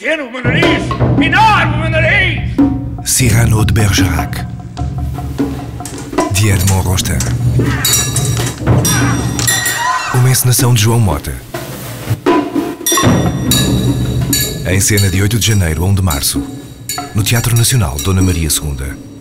Pequeno, meu nariz! Enorme, meu nariz! Cyrano de Bergerac, de Edmond Rostand. Uma encenação de João Mota. Em cena de 8 de janeiro a 1 de março, no Teatro Nacional Dona Maria II.